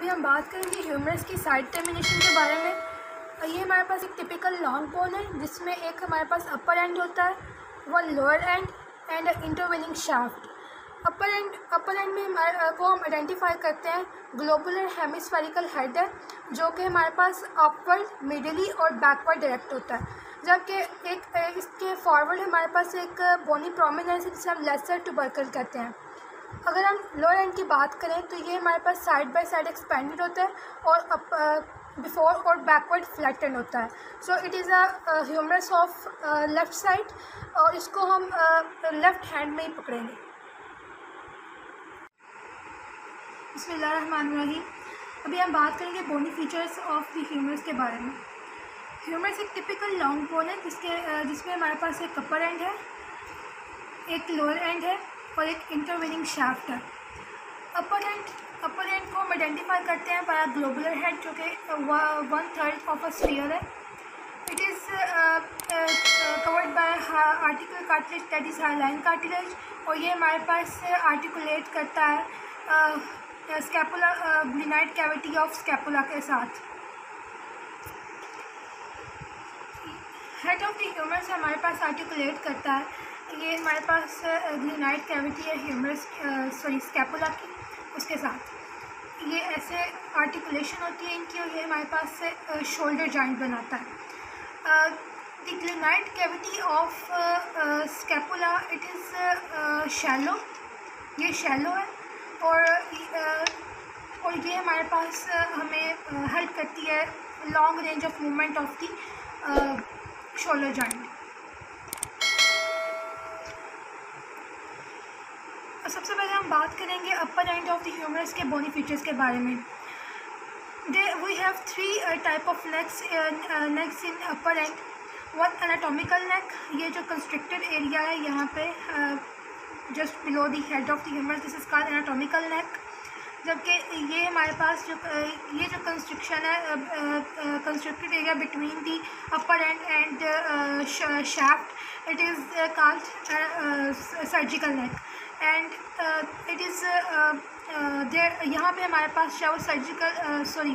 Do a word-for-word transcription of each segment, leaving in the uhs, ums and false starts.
अभी हम बात करेंगे ह्यूमरस की साइड टर्मिनेशन के बारे में। ये हमारे पास एक टिपिकल लॉन्ग बोन है जिसमें एक हमारे पास अपर एंड होता है, one lower end and intervening shaft. Upper end upper end में हमारे को हम आइडेंटिफाई करते हैं ग्लोबुलर हेमिस्फेरिकल हेड है जो कि हमारे पास अपवर्ड, मिडली और बैकवर्ड डायरेक्ट होता है, जबकि एक इसके फॉरवर्ड हमारे पास एक बोनी प्रोमिनेंस है जिसे हम लेसर टुबरकल कहते हैं। अगर हम लोअर एंड की बात करें तो ये हमारे पास साइड बाय साइड एक्सपेंडेड होता है और बिफोर और बैकवर्ड फ्लैटन होता है। So it is a humerus of left side और इसको हम लेफ़्ट uh, हैंड में ही पकड़ेंगे। बिस्मिल्लाहिर्रहमानिर्रहीम। अभी हम बात करेंगे bony features of the humerus के बारे में। ह्यूमरस एक टिपिकल लॉन्ग बोन है जिसके जिसमें हमारे पास एक अपर एंड है, एक लोअर एंड है और एक इंटरवेनिंग शाफ्ट है। अपर एंड अपर एंड को हम आइडेंटिफाई करते हैं बाय ग्लोबुलर हेड जो कि one third of a sphere है। It is covered by articular cartilage that is hyaline cartilage और ये हमारे पास आर्टिकुलेट करता है scapula glenoid cavity of scapula के साथ। हेड ऑफ द ह्यूमरस हमारे पास आर्टिकुलेट करता है, ये हमारे पास ग्लिनाइड कैविटी है ह्यूमरस सॉरी स्कैपुला की, उसके साथ ये ऐसे आर्टिकुलेशन होती है इनकी और ये हमारे पास से शोल्डर जॉइंट बनाता है। The glenoid cavity of scapula it is shallow, ये शैलो है और uh, और ये हमारे पास uh, हमें हेल्प uh, करती है long range of movement of the shoulder joint. सबसे पहले हम बात करेंगे upper end of the humerus के बोनी फीचर्स के बारे में। They we have three type of necks necks in upper end. One anatomical neck, ये जो कंस्ट्रिक्टेड एरिया है यहाँ पे just below the head of the humerus, this is called anatomical neck. जबकि ये हमारे पास जो ये जो कंस्ट्रक्शन है constructed area between the upper end and shaft, it is called surgical neck and it is there. यहाँ पे हमारे पास जो सर्जिकल सॉरी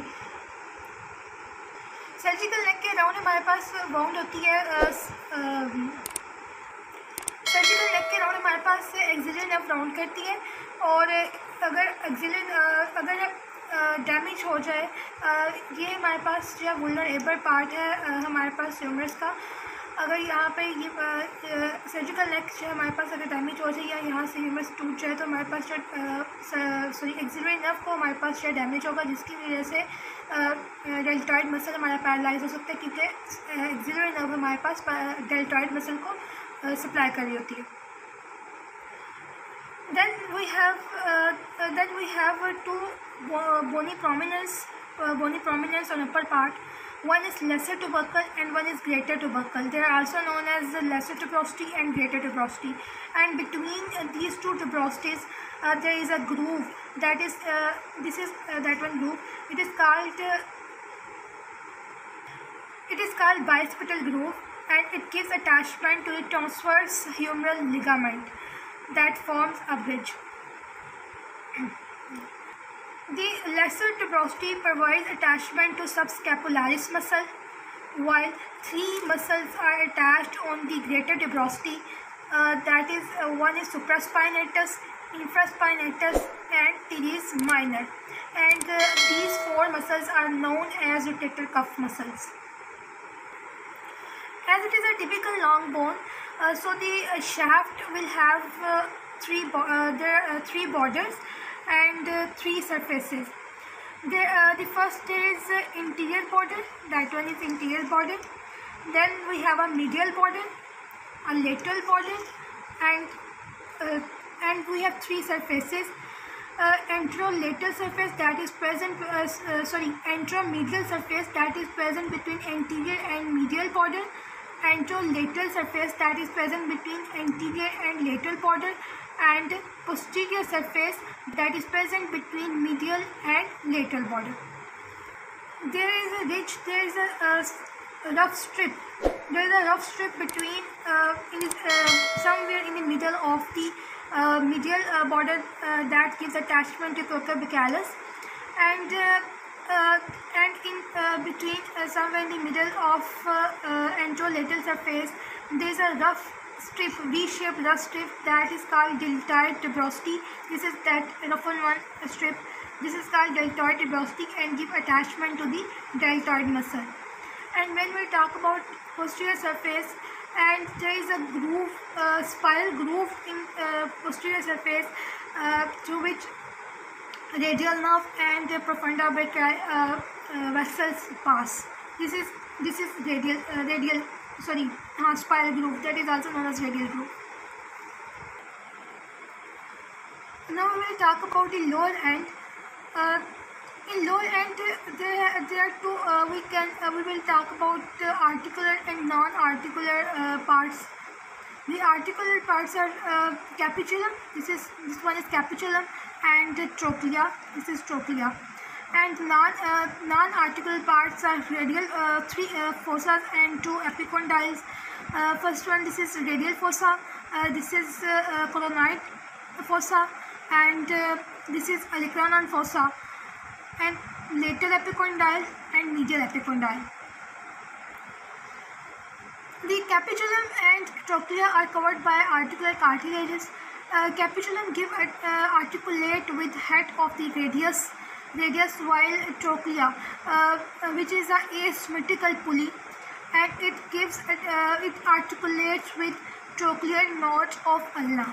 सर्जिकल नेक के अराउंड हमारे पास वाउंड होती है सर्जिकल नेक के अराउंड हमारे पास एक्सिलरी नर्व राउंड करती है और अगर एक्सिलरी अगर डैमेज हो जाए ये हमारे पास जो वुल्नरेबल पार्ट है हमारे पास ह्यूमरस का, अगर यहाँ पे ये सर्जिकल नेक जो हमारे पास अगर डैमेज हो जाए या यहाँ से ह्यूमरस टूट जाए तो हमारे पास जो सॉरी एक्सिलरी नर्व को हमारे पास जो डैमेज होगा जिसकी वजह से डेल्टॉइड मसल हमारा पैरालाइज हो सकता है क्योंकि एक्सिलरी नर्व हमारे पास डेल्टॉइड मसल को सप्लाई कर रही होती है। Then we have uh, uh, then we have uh, two bo bony prominence uh, bony prominence on upper part. One is lesser tubercle and one is greater tubercle. They are also known as the lesser tuberosity and greater tuberosity. And between uh, these two tuberosities, uh, there is a groove. That is uh, this is uh, that one groove. It is called uh, it is called bicipital groove, and it gives attachment to the transverse humeral ligament that forms a bridge. The lesser tuberosity provides attachment to subscapularis muscle, while three muscles are attached on the greater tuberosity. Uh, that is, uh, one is supraspinatus, infraspinatus, and teres minor. And uh, these four muscles are known as rotator cuff muscles. As it is a typical long bone, uh, so the uh, shaft will have uh, three bo uh, there are uh, three borders and uh, three surfaces. There, uh, the first is uh, interior border. That one is interior border. Then we have a medial border, a lateral border, and uh, and we have three surfaces. Uh, anterolateral surface that is present uh, uh, sorry anteromedial surface that is present between anterior and medial border, anterolateral surface that is present between anterior and lateral border, and posterior surface that is present between medial and lateral border. There is a ridge, there is a, a rough strip, there is a rough strip between uh, in, uh, somewhere in the middle of the uh, medial uh, border uh, that gives attachment to coccipitalis, and uh, uh, and in uh, between, uh, somewhere in the middle of uh, uh, anterolateral surface, there is a rough strip, V-shaped rough strip, that is called deltoid tuberosity. This is that roughened one strip. This is called deltoid tuberosity and give attachment to the deltoid muscle. And when we talk about posterior surface, and there is a groove, uh, spiral groove in uh, posterior surface uh, through which radial nerve and uh, profunda brachii uh, uh, vessels pass. This is this is radial uh, radial sorry uh, spiral groove, that is also known as radial groove. Now we will talk about the lower end. Uh, in lower end, uh, there there are two. Uh, we can uh, we will talk about uh, articular and non-articular uh, parts. The articular parts are uh, capitulum. This is this one is capitulum, and uh, trochlea. This is trochlea. And non uh, non-articular parts are radial, uh, three uh, fossas and two epicondyles. Uh, first one, this is radial fossa. Uh, this is uh, uh, coronoid fossa, and uh, this is olecranon fossa, and lateral epicondyle and medial epicondyle. The capitulum and trochlea are covered by articular cartilages. Uh, capitulum give uh, articulate with head of the radius, radius while trochlea, uh, which is a asymmetrical pulley, and it gives uh, it articulates with trochlear node of ulna.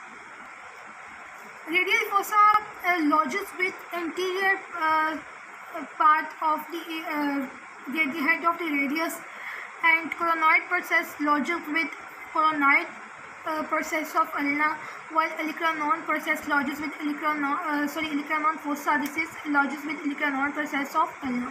Radial fossa uh, lodges with anterior uh, part of the, uh, the the head of the radius, and coronoid process lodges with coronoid uh, process of ulna, while olecranon process lodges with olecranon uh, sorry olecranon fossa. This is lodges with olecranon process of ulna.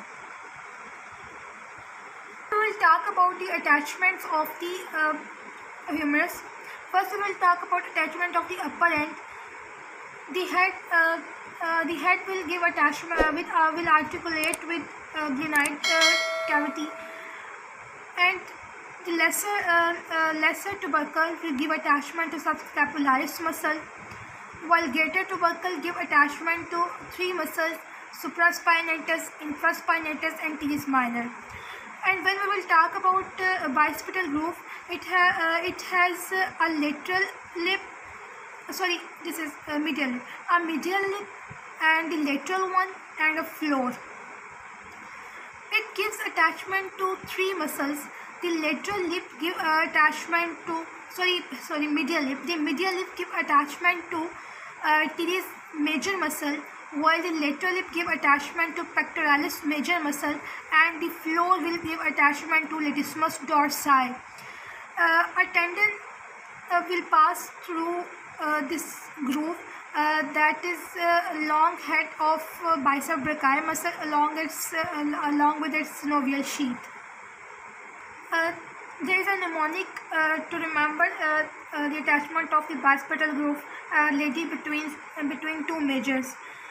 We will talk about the attachments of the uh, humerus. First, we will talk about attachment of the upper end. The head, uh, uh, the head will give attachment uh, with uh, will articulate with uh, glenoid uh, cavity, and the lesser uh, uh, lesser tubercle will give attachment to subscapularis muscle, while greater tubercle give attachment to three muscles: supraspinatus, infraspinatus, and teres minor. And when we will talk about uh, bicipital groove, it ha uh, it has uh, a lateral lip. Sorry, this is uh, medial lip, a medial lip, and the lateral one, and a floor. It gives attachment to three muscles. The lateral lip give uh, attachment to sorry sorry medial lip. The medial lip give attachment to uh, teres major muscle, while the lateral lip give attachment to pectoralis major muscle, and the floor will give attachment to latissimus dorsi. Uh, a tendon uh, will pass through Uh, this groove, uh, that is uh, long head of uh, bicep brachii muscle along its uh, along with its synovial sheath. Uh, there is a mnemonic uh, to remember uh, uh, the attachment of the bicipital groove, uh, lady between uh, between two majors.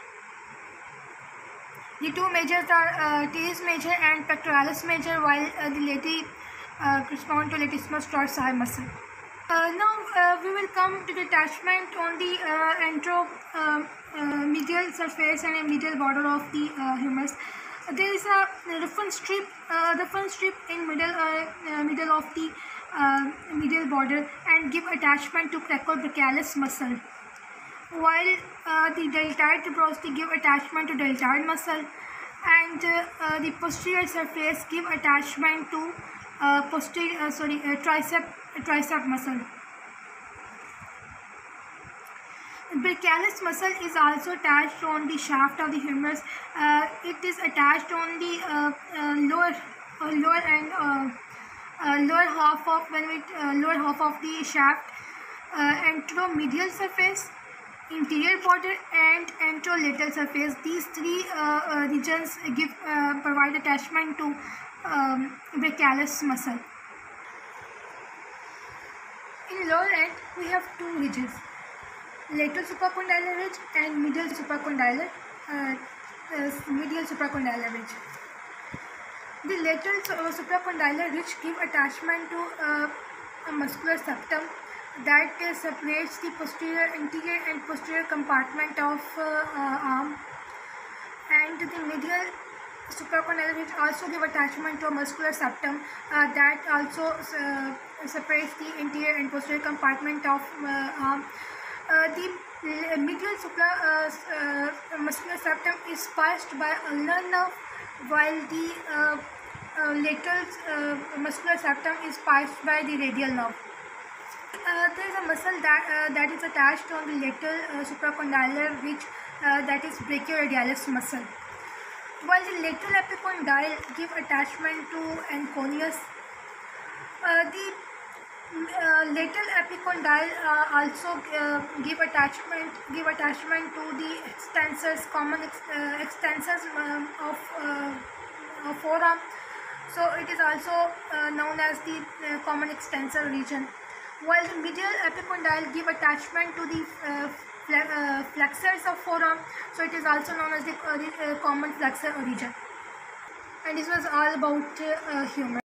The two majors are uh, teres major and pectoralis major, while uh, the lady uh, correspond to latissimus dorsi muscle. Uh, now uh, we will come to the attachment on the uh, antero uh, uh, medial surface and a medial border of the uh, humerus. Uh, there is a roughened strip, uh, roughened strip in middle uh, uh, middle of the uh, medial border, and give attachment to cracobrachialis muscle, while uh, the deltoid tuberosity give attachment to deltoid muscle, and uh, uh, the posterior surface give attachment to uh, posterior uh, sorry uh, tricep tricep muscle. Brachialis muscle is also attached on the shaft of the humerus. Uh, it is attached on the uh, uh, lower uh, lower and uh, uh, lower half of when we uh, lower half of the shaft, uh, anteromedial surface, interior border, and anterolateral surface. These three uh, uh, regions give uh, provide attachment to um, brachialis muscle. In lower end, we have two ridges: lateral supracondylar ridge and medial supracondylar uh, uh, medial supracondylar ridge. The lateral uh, supracondylar ridge give attachment to uh, a muscular septum that uh, separates the posterior, anterior, and posterior compartment of uh, uh, arm, and and the medial supracondylar ridge also give attachment to a muscular septum uh, that also uh, separates the anterior and posterior compartment of uh, arm. Uh, the medial supra, uh, uh, muscular septum is passed by ulnar nerve, while the uh, uh, lateral uh, muscular septum is passed by the radial nerve. Uh, there is a muscle that uh, that is attached on the lateral uh, supracondylar ridge, uh, that is brachioradialis muscle. While the lateral epicondyle give attachment to anconeus, uh, the uh, lateral epicondyle uh, also uh, give attachment give attachment to the extensors, common ex, uh, extensors um, of uh, of forearm. So it is also uh, known as the uh, common extensor region. While the medial epicondyle give attachment to the uh, uh, flexors of forearm, so it is also known as the, uh, the uh, common flexor region. And this was all about uh, humerus.